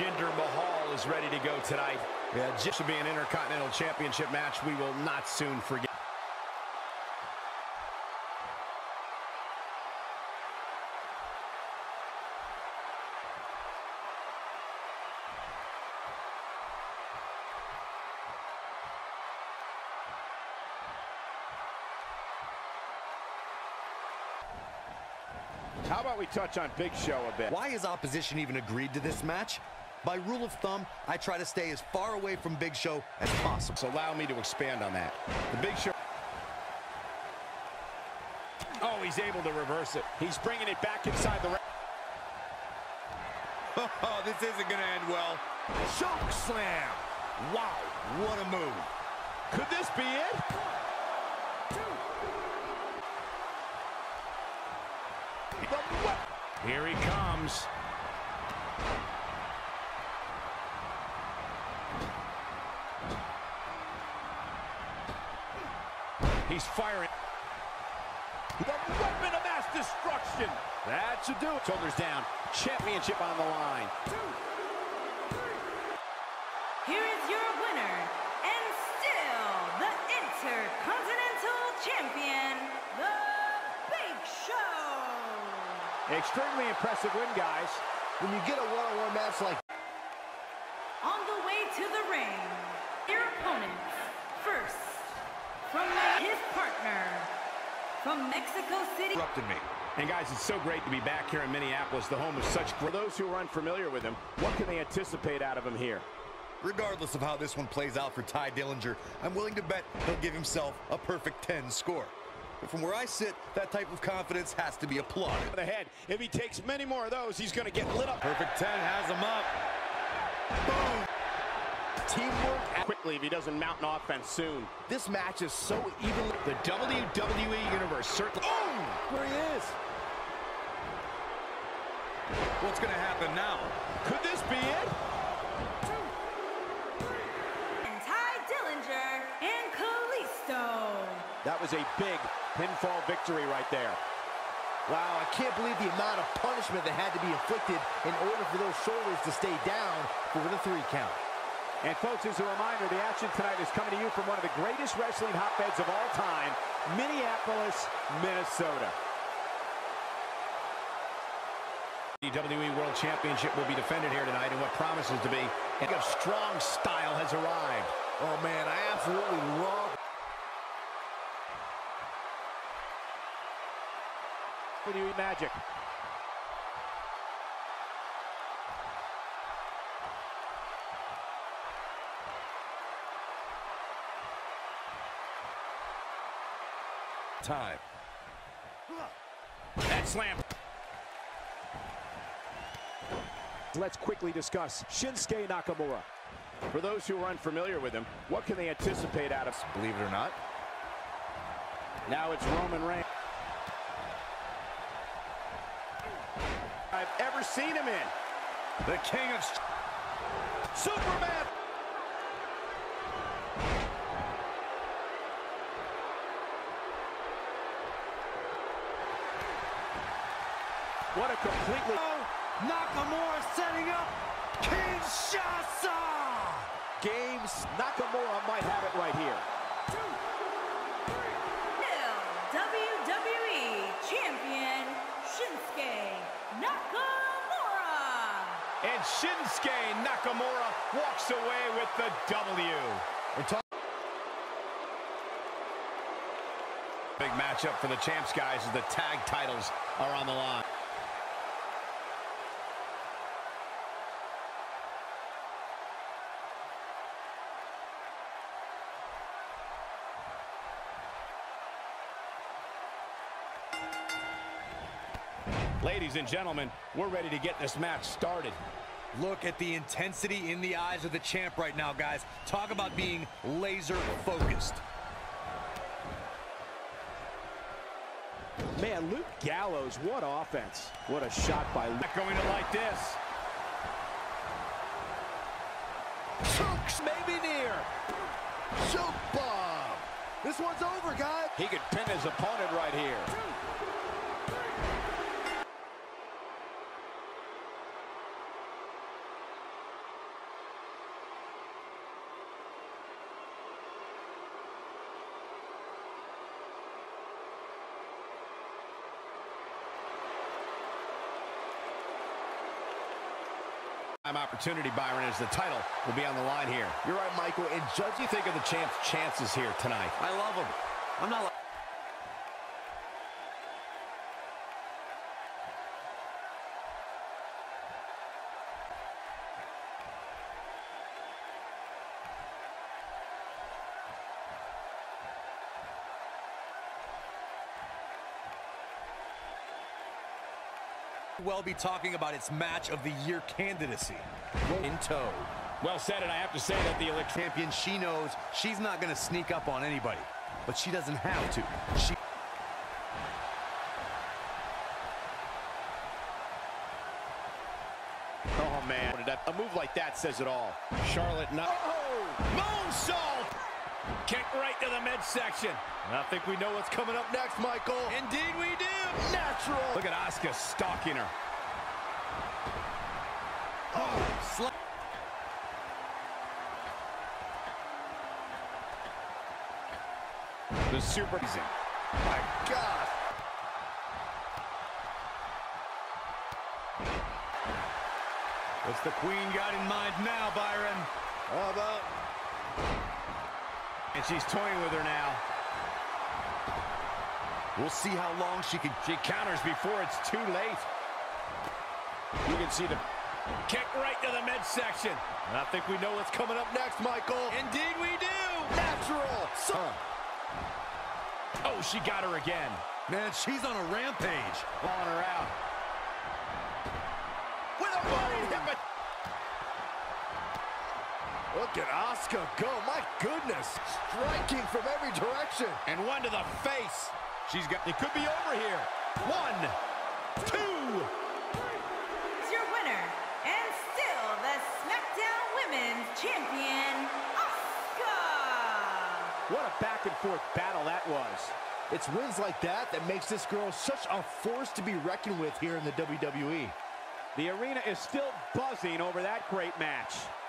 Jinder Mahal is ready to go tonight. Yeah, this should be an Intercontinental Championship match we will not soon forget. How about we touch on Big Show a bit? Why has opposition even agreed to this match? By rule of thumb, I try to stay as far away from Big Show as possible. So allow me to expand on that. The Big Show... Oh, he's able to reverse it. He's bringing it back inside the ring. Oh, this isn't going to end well. Choke slam. Wow, what a move. Could this be it? Here he comes. He's firing. The weapon of mass destruction. That should do it. Shoulders down. Championship on the line. 2, 3. Here is your winner, and still the Intercontinental Champion, The Big Show. Extremely impressive win, guys. When you get a one-on-one match like... On the way to the ring, your opponents. First, from his partner, from Mexico City. Interrupted me. And guys, it's so great to be back here in Minneapolis, the home of such... For those who are unfamiliar with him, what can they anticipate out of him here? Regardless of how this one plays out for Tye Dillinger, I'm willing to bet he'll give himself a perfect 10 score. But from where I sit, that type of confidence has to be applauded. Ahead. If he takes many more of those, he's going to get lit up. Perfect 10 has him up. Boom. Teamwork quickly if he doesn't mount an offense soon. This match is so even. The WWE Universe certainly. Oh, there he is. What's going to happen now? Could this be it? 2, 3. And Tye Dillinger and Kalisto. That was a big pinfall victory right there. Wow, I can't believe the amount of punishment that had to be inflicted in order for those shoulders to stay down for the 3 count. And folks, as a reminder, the action tonight is coming to you from one of the greatest wrestling hotbeds of all time, Minneapolis, Minnesota. The WWE World Championship will be defended here tonight in what promises to be a strong style has arrived. Oh man, I absolutely love WWE Magic. Time. That slam. Let's quickly discuss Shinsuke Nakamura. For those who are unfamiliar with him, what can they anticipate out of? Believe it or not. Now it's Roman Reigns. I've ever seen him in. The King of Superman. What a completely... Nakamura setting up Kinshasa! Games, Nakamura might have it right here. 2, 3. WWE Champion Shinsuke Nakamura. And Shinsuke Nakamura walks away with the W. Big matchup for the champs, guys, as the tag titles are on the line. Ladies and gentlemen, we're ready to get this match started. Look at the intensity in the eyes of the champ right now, guys. Talk about being laser focused. Man, Luke Gallows, what offense. What a shot by Luke. Not going to like this. Chokes maybe near. Choke bomb. This one's over, guys. He could pin his opponent right here. 2, 3. opportunity, Byron, as the title will be on the line here. You're right, Michael. And judge, you think of the champ's chances here tonight. I love him. I'm not... Well be talking about its match of the year candidacy. In tow. Well said, and I have to say that the champion, she knows she's not going to sneak up on anybody, but she doesn't have to. Oh, man. A move like that says it all. Charlotte not... Oh! Moonsault! Kick right to the midsection. I think we know what's coming up next, Michael. Indeed we do. Natural. Look at Asuka stalking her. Oh, the super... My God. What's the Queen got in mind now, Byron? How about... And she's toying with her now. We'll see how long she can... She counters before it's too late. You can see the kick right to the midsection. And I think we know what's coming up next, Michael. Indeed we do. Natural. Oh, she got her again. Man, she's on a rampage. On her out. With a body hip. Look at Asuka go. My goodness. Striking from every direction. And one to the face. She's got... It could be over here. 1, 2. It's your winner, and still the SmackDown Women's Champion, Asuka. What a back-and-forth battle that was. It's wins like that that makes this girl such a force to be reckoned with here in the WWE. The arena is still buzzing over that great match.